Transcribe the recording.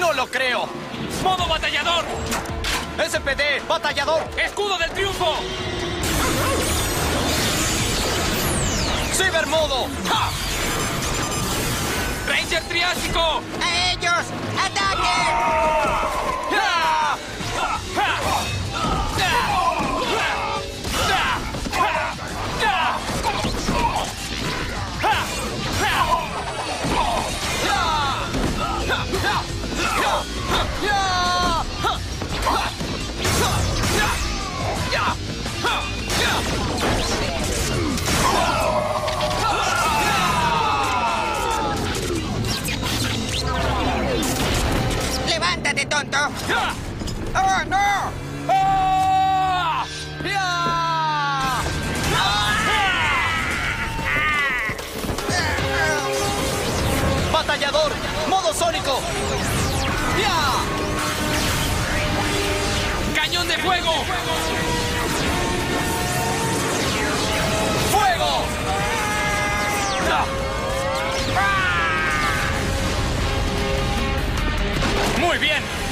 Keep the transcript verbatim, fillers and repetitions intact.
¡No lo creo! ¡Modo batallador! ¡S P D! ¡Batallador! ¡Escudo del triunfo! ¡Cibermodo! ¡Ja! ¡Ranger Triásico! ¡A ellos! ¡Ataquen! ¡Ja! ¡Ja! ¡Ja! ¡Levántate, tonto! ¡Oh, no! ¡Ah! ¡Batallador! ¡Modo sónico! ¡Ya! ¡Cañón de fuego! ¡Fuego! ¡Muy bien!